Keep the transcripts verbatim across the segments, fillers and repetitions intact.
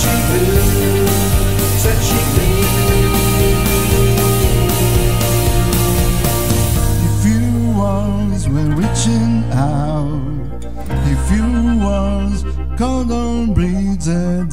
Reaching blue, touching me. If you was were reaching out, if you was golden breeds are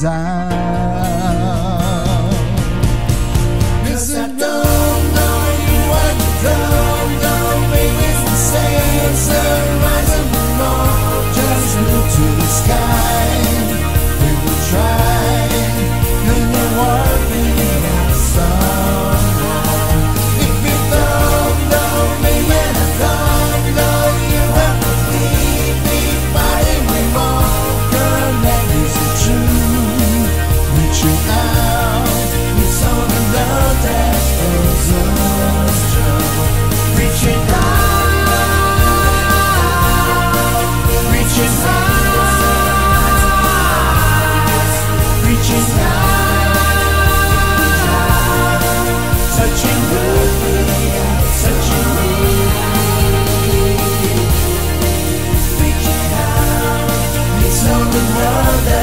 down. Cause I don't know you, I don't know. Maybe it's the same sunrise and the moon. Just look to the sky. We will try. Can you work me out somehow? If you don't know me and I don't know you, have to keep me fighting me more. Girl, that is the truth. Reaching out, it's all the love that pulls us through. Reaching out, reaching out, reaching out, touching me, touching me. Reaching out, it's all the love that